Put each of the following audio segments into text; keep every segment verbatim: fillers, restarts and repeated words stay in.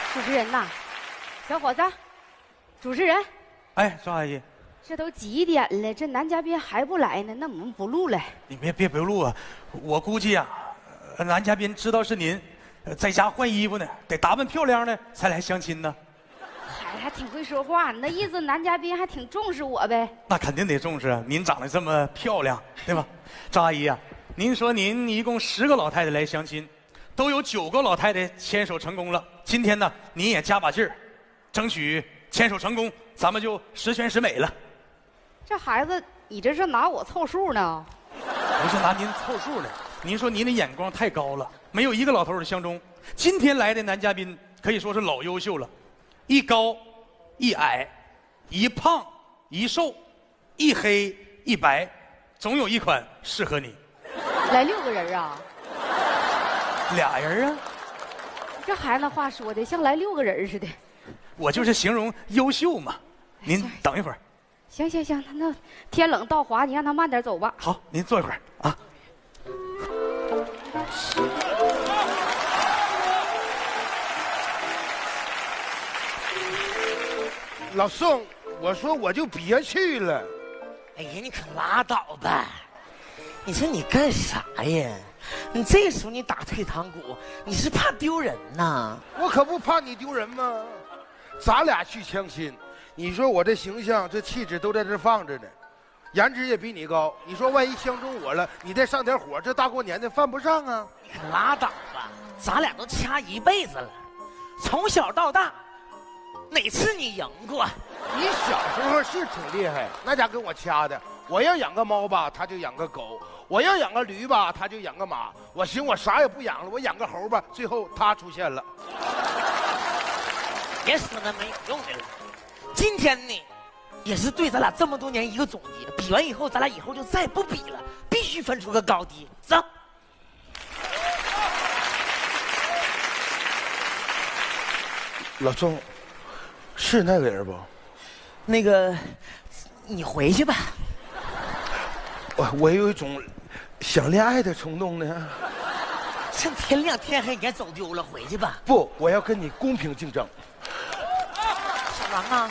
主持人呐，小伙子，主持人。 哎，赵阿姨， 这都几点了？这男嘉宾还不来呢？那我们不录了。 你别别别录啊！我估计啊，男嘉宾知道是您，在家换衣服呢，得打扮漂亮呢才来相亲呢。 还还挺会说话，那意思男嘉宾还挺重视我呗？ 那肯定得重视啊！您长得这么漂亮，对吧？赵阿姨啊，您说您一共十个老太太来相亲，都有九个老太太牵手成功了。今天呢，您也加把劲儿，争取牵手成功，咱们就十全十美了。 这孩子，你这是拿我凑数呢？ 不是拿您凑数的，您说您的眼光太高了，没有一个老头儿相中。今天来的男嘉宾可以说是老优秀了，一高一矮，一胖一瘦，一黑一白，总有一款适合你。 来六个人啊？ 俩人啊？ 这孩子话说的像来六个人似的。 我就是形容优秀嘛。您等一会儿。 行行行，那天冷道滑，你让他慢点走吧。 好，您坐一会儿啊。 老宋，我说我就别去了。 哎呀，你可拉倒吧！你说你干啥呀？你这时候你打退堂鼓，你是怕丢人呐？ 我可不怕你丢人吗？咱俩去相亲，你说我这形象、这气质都在这放着呢，颜值也比你高。你说万一相中我了，你再上点火，这大过年的犯不上啊！ 你可拉倒吧！咱俩都掐一辈子了，从小到大，哪次你赢过？ 你小时候是挺厉害，那家跟我掐的。我要养个猫吧，他就养个狗；我要养个驴吧，他就养个马。我寻我啥也不养了，我养个猴吧，最后他出现了。 别说那没有用的了。今天呢，也是对咱俩这么多年一个总结。比完以后，咱俩以后就再不比了，必须分出个高低。走。 老宋，是那个人不？ 那个，你回去吧。 我我有一种想恋爱的冲动呢。 趁天亮天黑，你还走丢了，回去吧。 不，我要跟你公平竞争。 小王啊，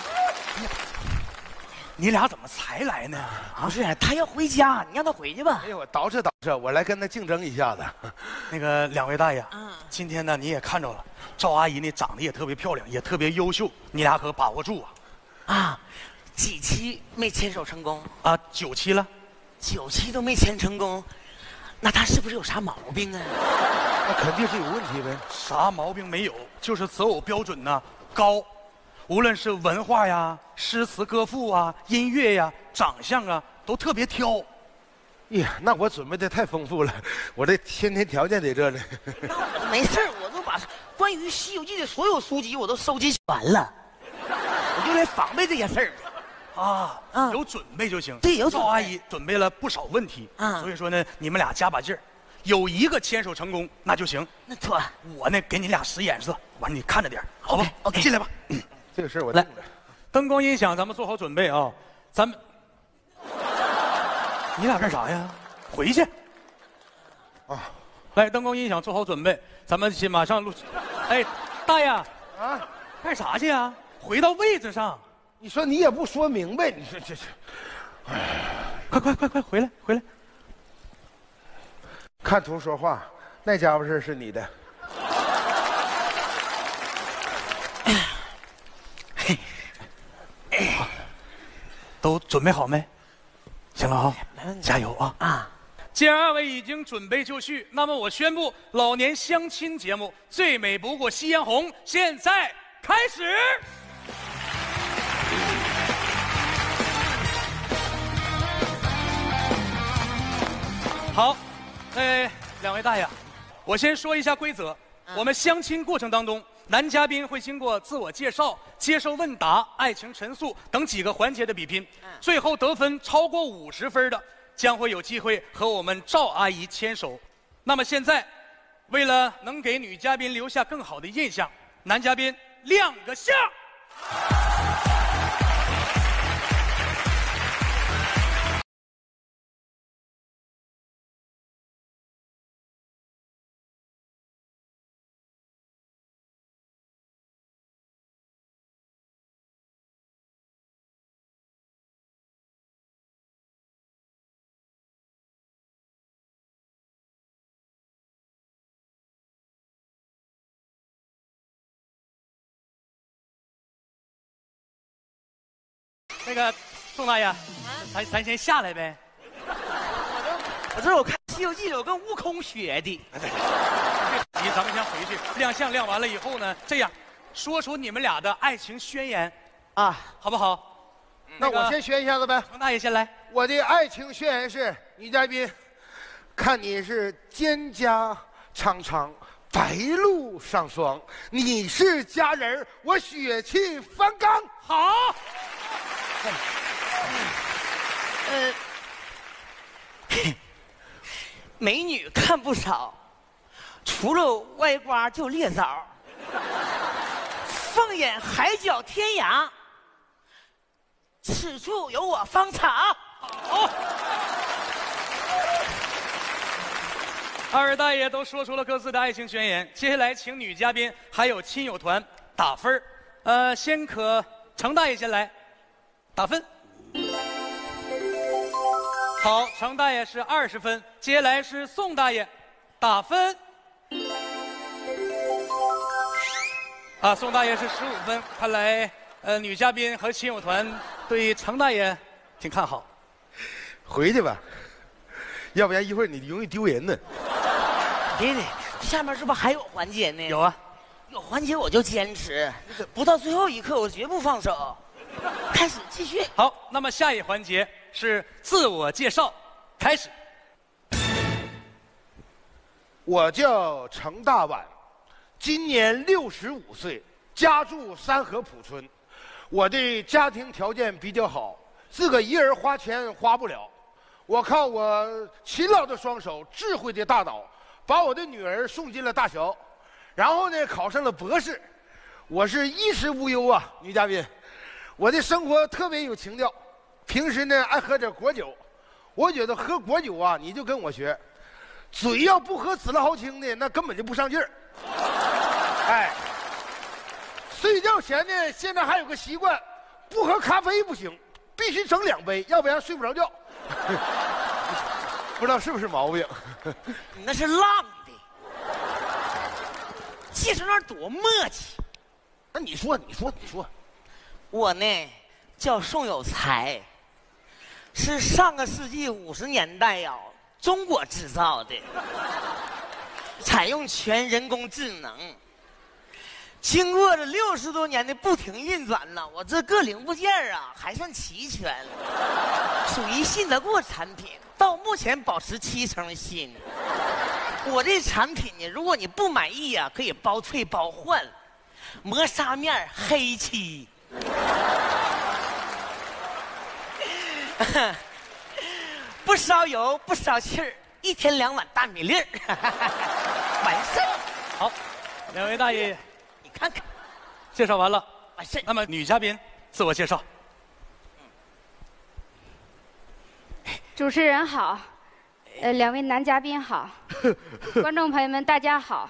你俩怎么才来呢？ 啊，不是，他要回家，你让他回去吧。 哎呦，我捯饬捯饬，我来跟他竞争一下子。 那个两位大爷， 嗯， 今天呢你也看着了，赵阿姨呢长得也特别漂亮，也特别优秀，你俩可把握住啊！ 啊，几期没牵手成功啊，九期了， 九期都没牵成功，那他是不是有啥毛病啊？ 那肯定是有问题呗。 啥毛病没有，就是择偶标准呢高，无论是文化呀、诗词歌赋啊、音乐呀、长相啊，都特别挑。 呀，那我准备的太丰富了，我这先天条件在这呢。 那我没事，我都把关于《西游记》的所有书籍我都收集完了，我就来防备这些事儿。 啊， 嗯有准备就行。 对，有准备。 赵阿姨准备了不少问题， 嗯， 所以说呢，你们俩加把劲儿，有一个牵手成功那就行。 那妥， 我呢给你俩使眼色，完你看着点，好吧 ？OK， 进来吧。 这个事儿我定了。 灯光音响，咱们做好准备啊！咱们，你俩干啥呀？回去。 啊， 来，灯光音响做好准备，咱们先马上录。哎，大爷， 啊， 干啥去呀？回到位置上。 你说你也不说明白，你说这是，哎， 快快快快回来回来！ 看图说话，那家伙事是你的。 都准备好没？行了啊，加油啊！ 啊， 既然二位已经准备就绪，那么我宣布老年相亲节目《最美不过夕阳红》现在开始。好，呃，两位大爷，我先说一下规则。我们相亲过程当中，男嘉宾会经过自我介绍、接受问答、爱情陈述等几个环节的比拼，最后得分超过五十分的，将会有机会和我们赵阿姨牵手。那么现在，为了能给女嘉宾留下更好的印象，男嘉宾亮个相。 那个宋大爷，咱咱先下来呗。 我这我看《西游记》，我跟悟空学的。 急，咱们先回去亮相，亮完了以后呢，这样说出你们俩的爱情宣言啊， 好不好？ 那我先宣一下子呗。 程大爷先来。 我的爱情宣言是：女嘉宾，看你是蒹葭苍苍，白露上霜，你是佳人，我血气方刚。 好。 呃，美女看不少，除了歪瓜就裂枣。放眼海角天涯，此处有我芳草。 好。二位大爷都说出了各自的爱情宣言，接下来请女嘉宾还有亲友团打分儿。呃，先可程大爷先来，打分。好，程大爷是二十分，接下来是宋大爷，打分。啊，宋大爷是十五分，看来呃女嘉宾和亲友团对程大爷挺看好。 回去吧，要不然一会儿你容易丢人呢。 别别，下面是不是还有环节呢？ 有啊， 有环节我就坚持，不到最后一刻我绝不放手。开始，继续。 好，那么下一环节是自我介绍，开始。 我叫程大碗，今年六十五岁，家住三河浦村。我的家庭条件比较好，自个一人花钱花不了。我靠我勤劳的双手、智慧的大脑，把我的女儿送进了大学，然后呢考上了博士。我是衣食无忧啊，女嘉宾。我的生活特别有情调，平时呢爱喝点果酒。我觉得喝果酒啊，你就跟我学，嘴要不喝死了豪清的，那根本就不上劲儿。哎，睡觉前呢，现在还有个习惯，不喝咖啡不行，必须整两杯，要不然睡不着觉。不知道是不是毛病？ 你那是浪的，介绍那多磨叽。 那你说，你说，你说。 我呢叫宋有才，是上个世纪五十年代呀、哦、中国制造的，采用全人工智能。经过了六十多年的不停运转呢，我这各零部件啊还算齐全，属于信得过产品，到目前保持七成新。我这产品呢，如果你不满意啊，可以包退包换，磨砂面黑漆。不烧油不烧气儿，一天两碗大米粒儿，完事儿。 好，两位大爷你看看， 介绍完了， 完事儿。 那么女嘉宾自我介绍。 主持人好，呃，两位男嘉宾好，观众朋友们大家好。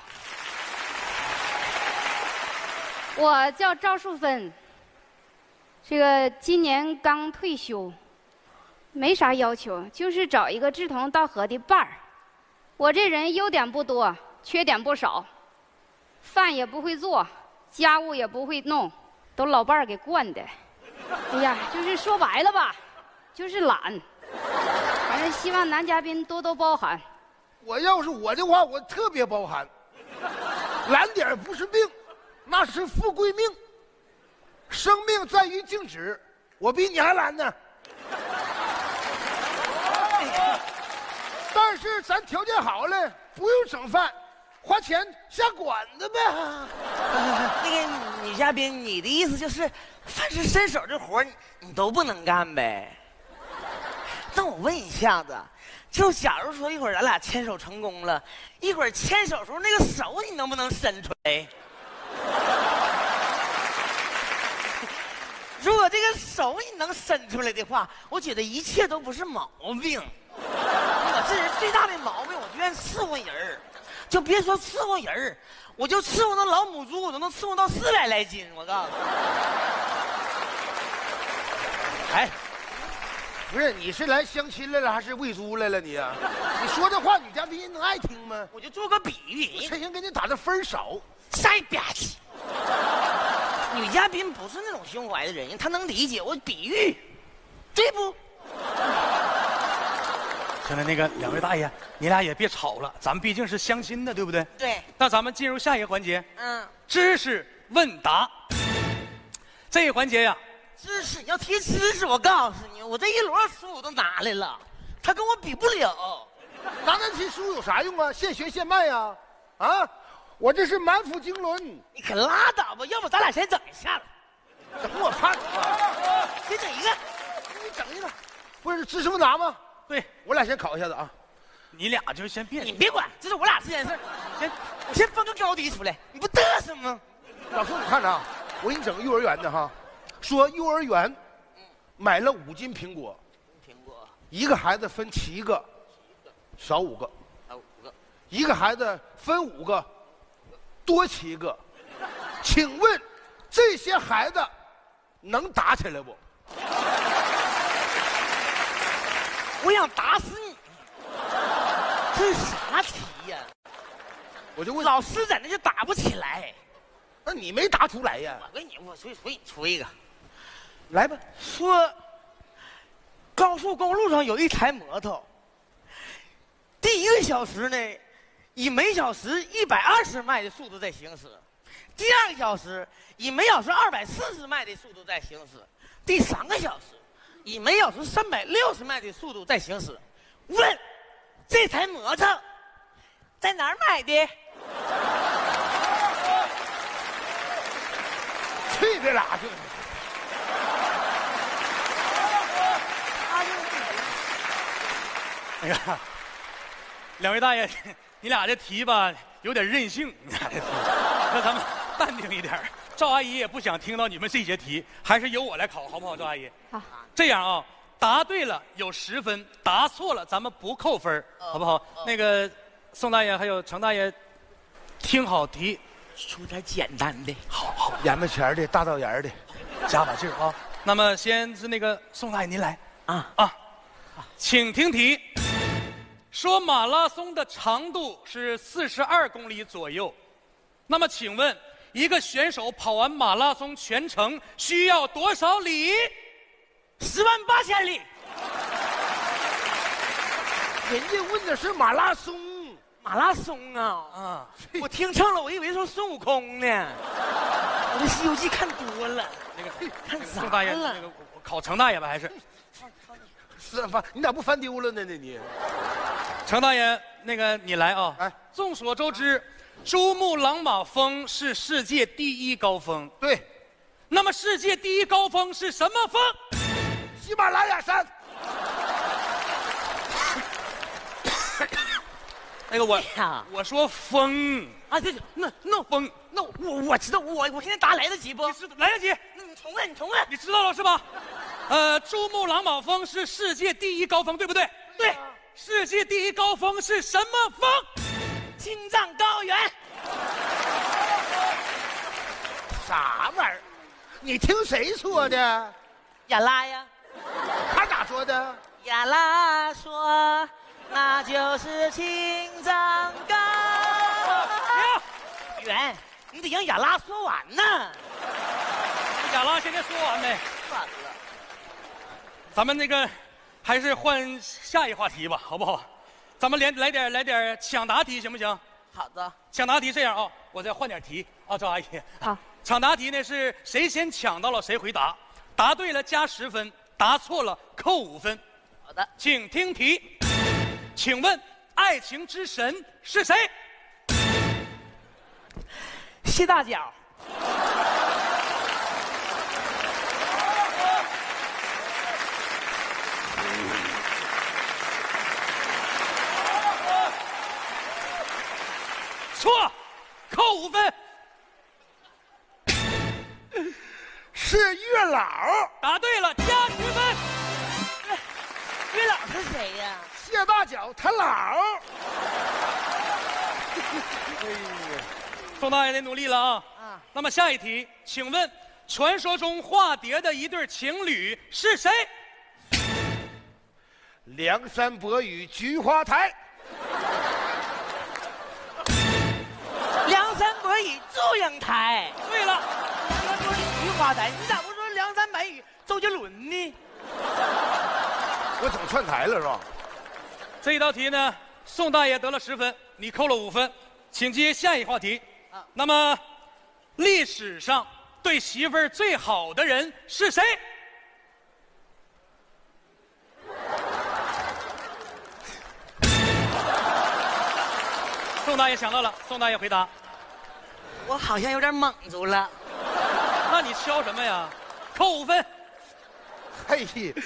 我叫赵淑芬，这个今年刚退休，没啥要求，就是找一个志同道合的伴儿。我这人优点不多，缺点不少，饭也不会做，家务也不会弄，都老伴儿给惯的。哎呀，就是说白了吧，就是懒。反正希望男嘉宾多多包涵。 我要是我的话，我特别包涵。懒点不是病，那是富贵命。生命在于静止，我比你还懒呢。但是咱条件好了，不用整饭，花钱下馆子呗。 那个女嘉宾，你的意思就是凡是伸手这活你你都不能干呗？那我问一下子，就假如说一会儿咱俩牵手成功了，一会儿牵手时候那个手你能不能伸出来？如果这个手你能伸出来的话，我觉得一切都不是毛病。我这人最大的毛病，我就愿伺候人儿，就别说伺候人儿，我就伺候那老母猪，我都能伺候到四百来斤。我告诉你， 哎，不是，你是来相亲来了还是喂猪来了你啊？你说这话女嘉宾能爱听吗？ 我就做个比喻， 陈行给你打的分少， 塞吧唧。女嘉嘉宾不是那种胸怀的人，他能理解我比喻，对不？ 行了，那个两位大爷，你俩也别吵了，咱们毕竟是相亲的，对不对？ 对。 那咱们进入下一个环节， 嗯， 知识问答。这一环节呀， 知识，你要提知识，我告诉你，我这一摞书我都拿来了，他跟我比不了。 拿那题书有啥用啊？现学现卖呀！啊，我这是满腹经纶。 你可拉倒吧，要不咱俩先整一下子， 整我怕你啊！ 先整一个， 你整一个，不是知识问答吗？ 对， 我俩先考一下子啊。 你俩就先别， 你别管，这是我俩之间的事。先，我先分个高低出来，你不嘚瑟吗？ 老叔，你看着啊，我给你整个幼儿园的哈，说幼儿园买了五斤苹果， 苹果一个孩子分七个，少五个， 还有五个， 一个孩子分五个，多七个。请问这些孩子能打起来不？ 我想打死你！这是啥题呀？ 我就问老师在那就打不起来。 那你没答出来呀？ 我给你，我给给你出一个， 来吧。 说高速公路上有一台摩托，第一个小时呢，以每小时一百二十迈的速度在行驶；第二个小时以每小时二百四十迈的速度在行驶；第三个小时以每小时三百六十迈的速度在行驶。问这台摩托在哪儿买的？ 去这俩去！ 哎呀，两位大爷，你俩这题吧有点任性，你俩这题，那咱们淡定一点。赵阿姨也不想听到你们这些题，还是由我来考，好不好？赵阿姨， 好。 这样啊，答对了有十分，答错了咱们不扣分，好不好？那个宋大爷还有程大爷，听好题， 出点简单的。 好好眼巴前的，大道沿的， 加把劲儿啊！那么先是那个宋大爷您来啊啊，请听题。说马拉松的长度是四十二公里左右，那么请问一个选手跑完马拉松全程需要多少里？ 十万八千里。 人家问的是马拉松。 马拉松啊！ 啊， 我听错了，我以为说孙悟空呢。我这《西游记》看多了， 那个看啥宋大爷， 了那个我考程大爷吧，还是是翻，你咋不翻丢了呢？那你程大爷，那个你来啊！ 哎， 众所周知，珠穆朗玛峰是世界第一高峰。 对， 那么世界第一高峰是什么峰？ 喜马拉雅山。 那个我呀我说峰啊！对对，那那峰， 那我我知道，我我现在答来得及不？ 你知道来得及？ 那你重问，你重问。 你知道了是吧？呃，珠穆朗玛峰是世界第一高峰，对不对？ 对， 世界第一高峰是什么峰？ 青藏高原。 啥玩意儿？你听谁说的？ 亚拉呀， 他咋说的？ 亚拉说，那就是青藏高原。你得让亚拉说完呢。 亚拉现在说完没？ 完了。 咱们那个还是换下一话题吧，好不好？咱们连来点来点抢答题行不行？ 好的。 抢答题这样啊，我再换点题啊，赵阿姨。 好。 抢答题呢是谁先抢到了谁回答，答对了加十分，答错了扣五分。 好的， 请听题。请问爱情之神是谁？ 谢大脚。 错，扣五分。 是月老。 答对了，加十分。 月老是谁呀？ 谢大脚他老。 哎呀，宋大爷得努力了啊！ 啊， 那么下一题，请问传说中化蝶的一对情侣是谁？ 梁山伯与菊花台。 梁山伯与祝英台。 对了， 梁山伯与菊花发财，你咋不说梁山白与周杰伦呢？ 我整串台了是吧？ 这一道题呢，宋大爷得了十分，你扣了五分，请接下一话题。 啊那么，历史上对媳妇儿最好的人是谁？宋大爷想到了，宋大爷回答。 我好像有点懵住了。 那你敲什么呀？扣五分。 嘿，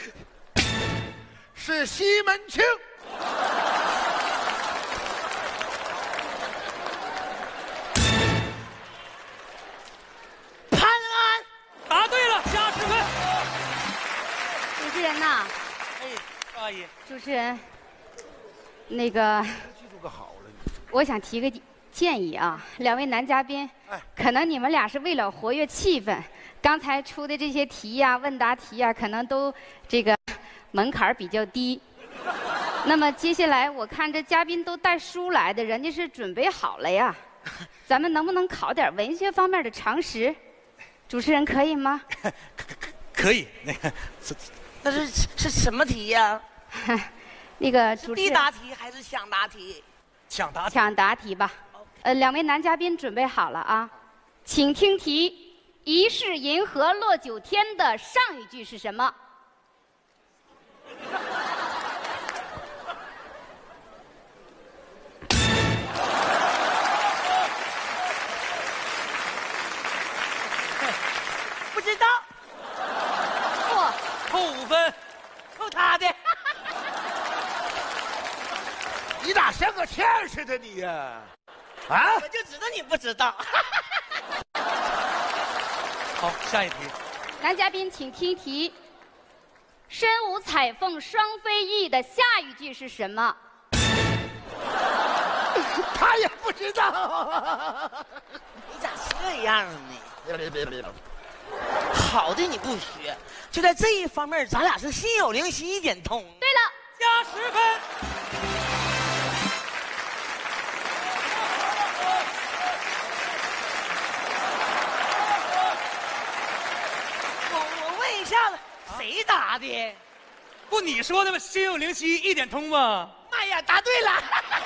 是西门庆。 潘安， 答对了，加十分。 主持人呐， 哎，阿姨， 主持人，那个， 记住个好了你。 我想提个建议啊，两位男嘉宾， 哎可能你们俩是为了活跃气氛，刚才出的这些题呀、问答题呀、可能都这个门槛儿比较低。那么接下来我看这嘉宾都带书来的，人家是准备好了呀。咱们能不能考点文学方面的常识？主持人可以吗？ 可以，那个，这那是是什么题呀、 那个主持人必答题还是抢答题？ 抢答题。 抢答题吧。呃，两位男嘉宾准备好了啊，请听题：疑是银河落九天的上一句是什么？ 不知道， 错。 扣五分。 扣他的。 你咋像个欠儿似的你呀？啊？ 我就知道你不知道。 好，下一题。 男嘉宾请听题：身无彩凤双飞翼的下一句是什么？ 他也不知道。 你咋这样呢？好的你不学，就在这一方面，咱俩是心有灵犀一点通。 对了， 加十分。 我我问一下子，谁答的？ 不你说的吗？心有灵犀一点通吗？ 妈呀，答对了！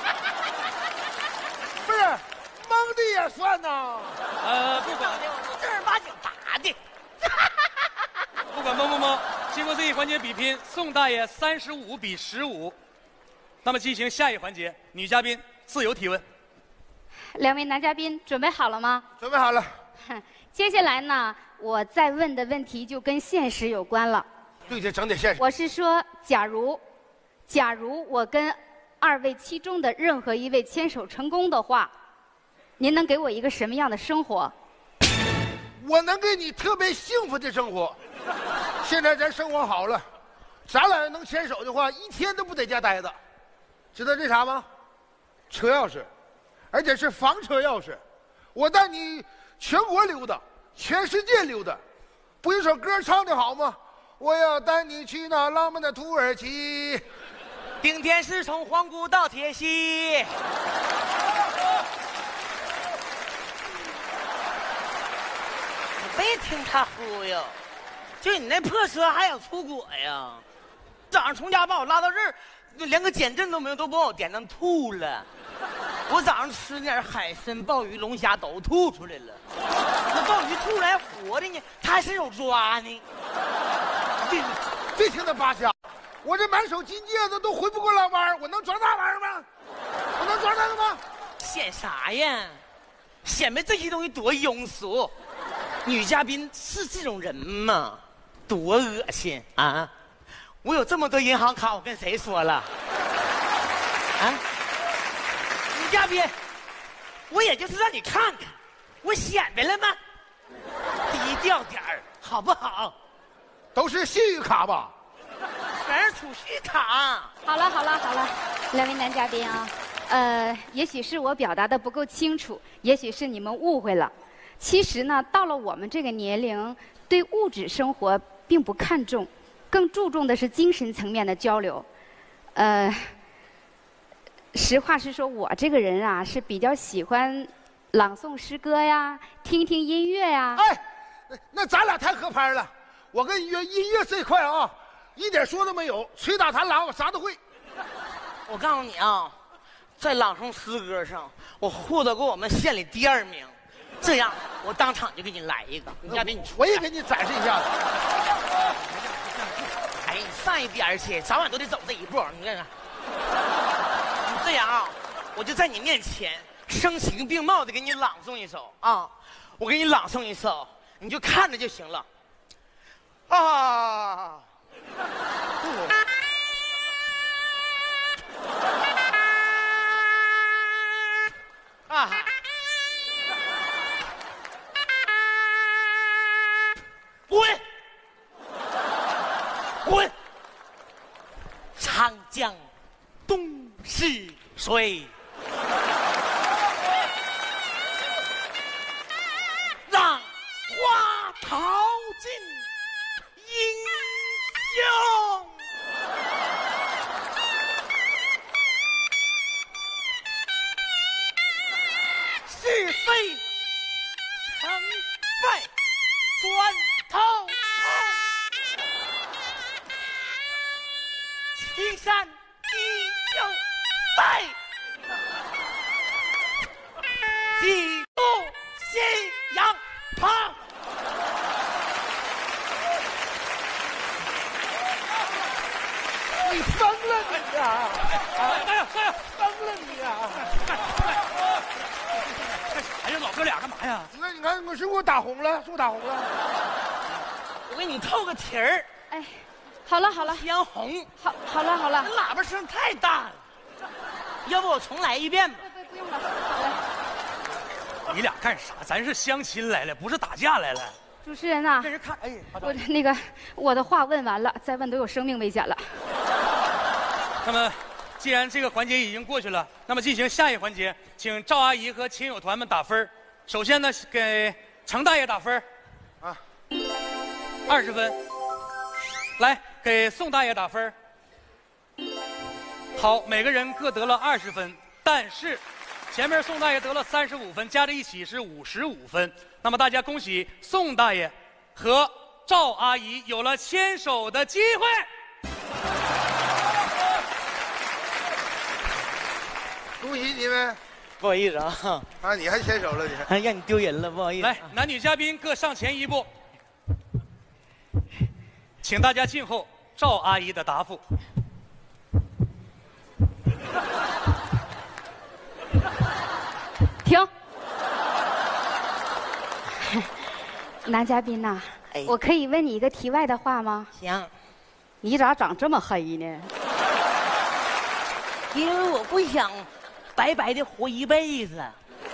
不是，蒙的也算呐。 呃，不管我正儿八经答的。 不管蒙不蒙，经过这一环节比拼，宋大爷三十五比十五。那么进行下一环节，女嘉宾自由提问。 两位男嘉宾准备好了吗？ 准备好了。 接下来呢，我再问的问题就跟现实有关了。 对，得整点现实。 我是说，假如，假如我跟二位其中的任何一位牵手成功的话，您能给我一个什么样的生活？ 我能给你特别幸福的生活。现在咱生活好了，咱俩能牵手的话，一天都不在家待着。知道这啥吗？车钥匙，而且是房车钥匙。我带你全国溜达，全世界溜达。不有首歌唱的好吗？我要带你去那浪漫的土耳其。 顶天是从皇姑到铁西。你别听他忽悠，就你那破车还想出国呀？早上从家把我拉到这儿，连个减震都没有，都把我点上吐了。我早上吃点海参、鲍鱼、龙虾都吐出来了。那鲍鱼吐来活的呢，它还伸手抓呢。 别别听他扒瞎，我这满手金戒指都回不过来弯儿，我能抓那玩意儿吗？我能抓那个吗？ 显啥呀？显摆这些东西多庸俗。女嘉宾是这种人吗？多恶心啊！我有这么多银行卡，我跟谁说了？啊？女嘉宾，我也就是让你看看，我显摆了吗？低调点儿，好不好？ 都是信誉卡吧？ 全是储蓄卡。 好了好了好了，两位男嘉宾啊，呃，也许是我表达的不够清楚，也许是你们误会了。其实呢，到了我们这个年龄，对物质生活并不看重，更注重的是精神层面的交流。呃，实话实说，我这个人啊是比较喜欢朗诵诗歌呀，听听音乐呀。 哎， 那那咱俩太合拍了。我跟你约音乐这块啊，一点说都没有，捶打弹拉我啥都会。 我告诉你啊，在朗诵诗歌上，我获得过我们县里第二名。这样，我当场就给你来一个。嘉宾，你我也给你展示一下子。 哎，你上一边去，早晚都得走这一步。你看看，你这样啊，我就在你面前声情并茂的给你朗诵一首啊，我给你朗诵一首，你就看着就行了。啊。啊！滚！滚！长江东逝水，让花淘尽英雄。是非成败转头看，青山依旧在，几度夕阳旁。 你疯了你呀！ 哎呀哎呀， 疯了你呀！ 哎呀，老哥俩干嘛呀？ 你看，你看，我是不是我打红了？是我打红了？ 我给你透个题儿， 哎，好了好了， 偏红。 好好了好了， 喇叭声太大了，要不我重来一遍吧？ 不不不用了，好了。 你俩干啥？咱是相亲来了，不是打架来了。 主持人呐、 这人看，哎， 我那个我的话问完了，再问都有生命危险了。 那么，既然这个环节已经过去了，那么进行下一环节，请赵阿姨和亲友团们打分。首先呢，给程大爷打分， 啊， 二十分。来，给宋大爷打分。好，每个人各得了二十分，但是前面宋大爷得了三十五分，加在一起是五十五分。那么大家恭喜宋大爷和赵阿姨有了牵手的机会。 恭喜你们！ 不好意思啊， 啊，你还牵手了你？ 还让你丢人了，不好意思。 来，男女嘉宾各上前一步，请大家静候赵阿姨的答复。 停。男嘉宾呐、 哎我可以问你一个题外的话吗？ 行， 你咋长这么黑呢？ 因为我不想白白的活一辈子。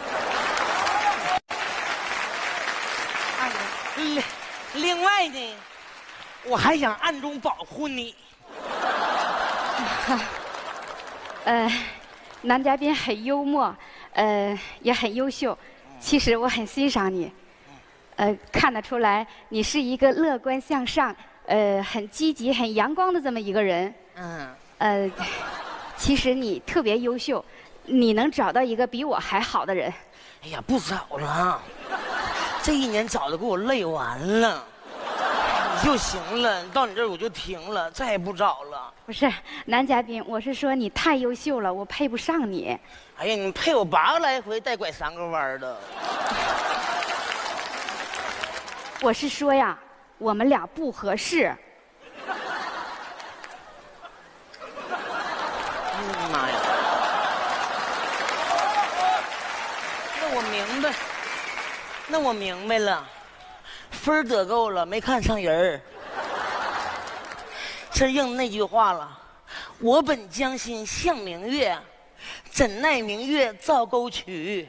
另另外呢，我还想暗中保护你。 呃，男嘉宾很幽默，呃，也很优秀。其实我很欣赏你，呃，看得出来你是一个乐观向上、呃，很积极、很阳光的这么一个人。 嗯， 呃，其实你特别优秀，你能找到一个比我还好的人。 哎呀，不找了，这一年找的给我累完了。你就行了，到你这儿我就停了，再也不找了。 不是，男嘉宾，我是说你太优秀了，我配不上你。 哎呀，你配我八个来回，带拐三个弯的。 我是说呀，我们俩不合适。 哎呀妈呀！那我明白，那我明白了，分儿得够了，没看上人儿。这应那句话了，我本将心向明月，怎奈明月照沟渠。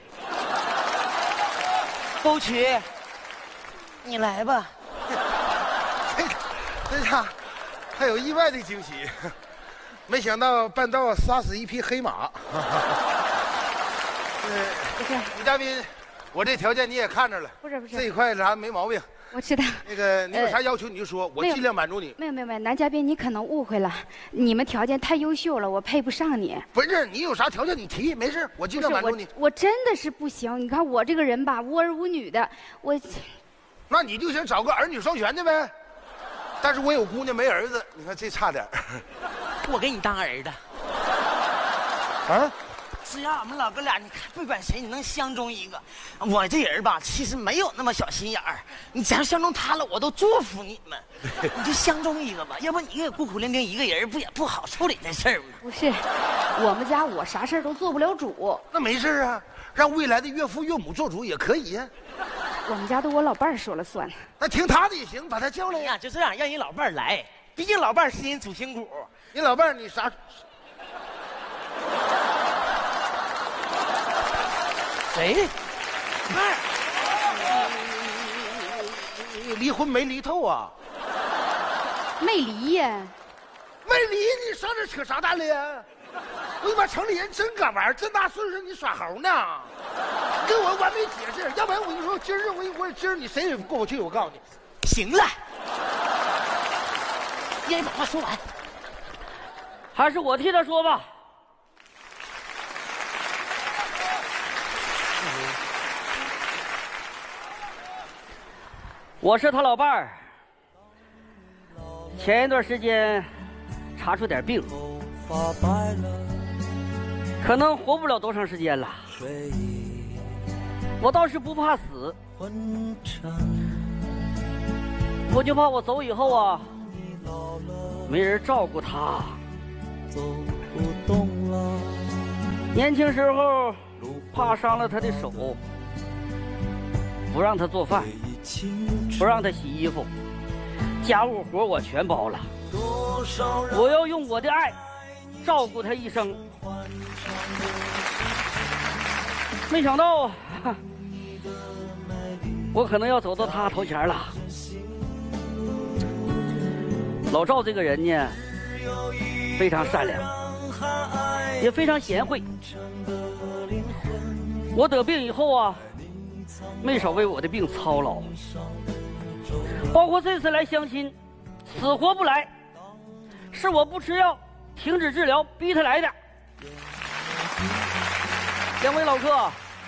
沟渠，你来吧。 这下还有意外的惊喜，没想到半道杀死一匹黑马。呃， 不是， 女嘉宾，我这条件你也看着了， 不是不是这一块啥没毛病。 我知道。 那个你有啥要求你就说，我没有尽量满足你。 没有没有没有，男嘉宾你可能误会了，你们条件太优秀了，我配不上你。 不是你有啥条件你提，没事，我尽不是我量满足你。 我真的是不行。你看我这个人吧，无儿无女的，我那你就想找个儿女双全的呗。但是我有姑娘没儿子，你看这差点。 我给你当儿子。 啊？ 只要俺们老哥俩，你看不管谁，你能相中一个。我这人吧，其实没有那么小心眼儿。你只要相中他了，我都祝福你们。你就相中一个吧，要不你一个孤苦伶仃一个人，不也不好处理这事儿吗？ 不是，我们家我啥事儿都做不了主。 那没事啊，让未来的岳父岳母做主也可以呀、啊。 我们家都我老伴儿说了算。 那听他的也行，把他叫来呀。就这样，让人老伴儿来，毕竟老伴儿是人主心骨。 你老伴儿你啥？ 谁？二， 你离婚没离透啊？ 没离呀。 没离，你上这扯啥淡了呀？我你妈，城里人真敢玩，这大岁数你耍猴呢？你给我完美解释，要不然我跟你说，今儿我我今儿你谁也过不去，我告诉你。 行了，让你把话说完。 还是我替他说吧。我是他老伴儿，前一段时间查出点病，可能活不了多长时间了。我倒是不怕死，我就怕我走以后啊，没人照顾他。年轻时候怕伤了他的手，不让他做饭，不让他洗衣服，家务活我全包了。我要用我的爱照顾他一生。没想到我可能要走到他头前了。老赵这个人呢，非常善良，也非常贤惠。我得病以后啊，没少为我的病操劳，包括这次来相亲，死活不来，是我不吃药，停止治疗，逼他来的。两位老客，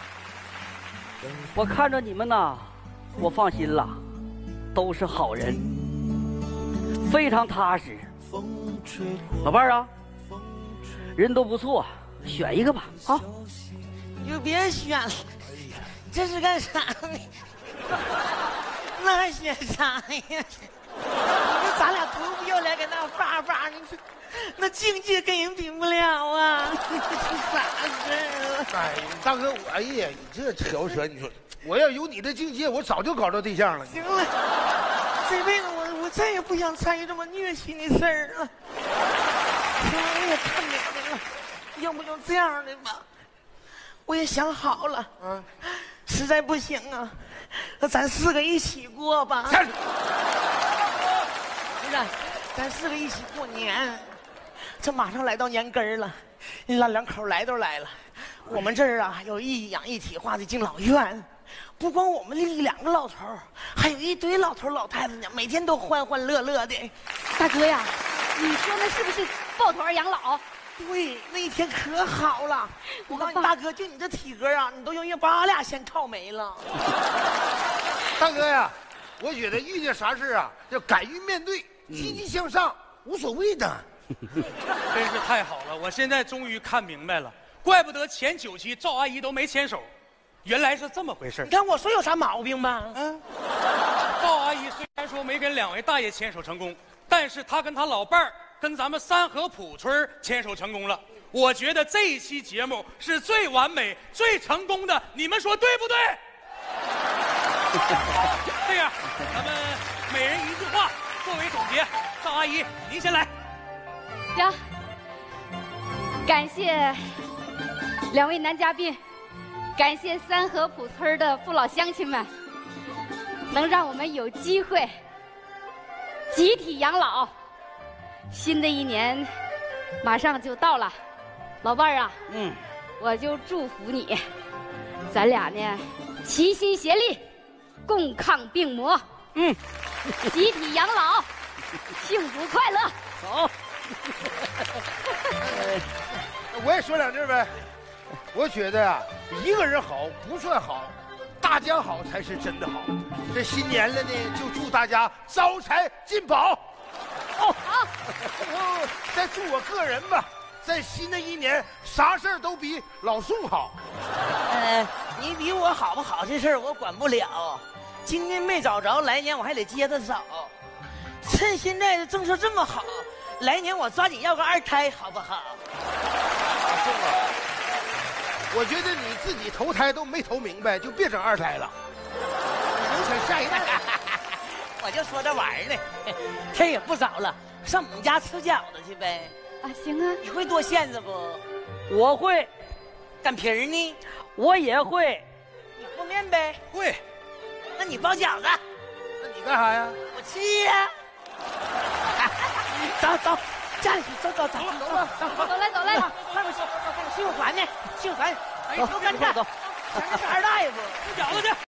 我看着你们呐，我放心了，都是好人，非常踏实。老伴儿啊，人都不错，选一个吧，啊！ 你就别选了，这是干啥呢？那还选啥呀？那咱俩不不要脸，搁那叭叭，你这那境界跟人比不了啊！这是啥事儿啊？ 哎，大哥，我哎呀，你这扯扯，你说我要有你的境界，我早就搞着对象了。 行了，这辈子我我再也不想参与这么虐心的事儿了。我也看明白了，要不就这样的吧。我也想好了，嗯，实在不行啊，那咱四个一起过吧。不是，咱四个一起过年。这马上来到年根儿了，那两口来都来了。我们这儿啊有一养一体化的敬老院，不光我们一两个老头，还有一堆老头老太太呢，每天都欢欢乐乐的。 大哥呀，你说那是不是抱团养老？ 对，那一天可好了。我告诉你，大哥，就你这体格啊，你都容易把俺俩先靠没了。 大哥呀，我觉得遇见啥事啊，要敢于面对，积极向上，无所谓的。 真是太好了，我现在终于看明白了，怪不得前九期赵阿姨都没牵手，原来是这么回事。 你看我说有啥毛病吧？ 嗯，赵阿姨虽然说没跟两位大爷牵手成功，但是她跟她老伴儿跟咱们三河铺村牵手成功了。我觉得这一期节目是最完美、最成功的，你们说对不对？这样，咱们每人一句话作为总结。赵阿姨，您先来。 行，感谢两位男嘉宾，感谢三河铺村的父老乡亲们，能让我们有机会集体养老。新的一年马上就到了，老伴儿啊，嗯，我就祝福你，咱俩呢齐心协力，共抗病魔，嗯，集体养老，幸福快乐。 好。 我也说两句呗。我觉得呀、啊，一个人好不算好， 大家好才是真的好。这新年了呢，就祝大家招财进宝。哦，好。哦，再祝我个人吧，在新的一年，啥事儿都比老宋好。 呃，你比我好不好这事儿我管不了。今年没找着，来年我还得接着找。趁现在的政策这么好，来年我抓紧要个二胎，好不好？ 宋啊，我觉得你自己投胎都没投明白，就别整二胎了。影响下一代。 我就说这玩意儿呢，天也不早了，上我们家吃饺子去呗。 啊，行啊。 你会剁馅子不？ 我会。 擀皮儿呢？ 我也会。 你和面呗？ 会。 那你包饺子？ 那你干啥呀？ 我吃呀。走走，家里去，走走走走走走，走来走来， 快快去，快快去我团呢，去我团，哎，都干这， 走， 想这是二大爷不？ 吃饺子去。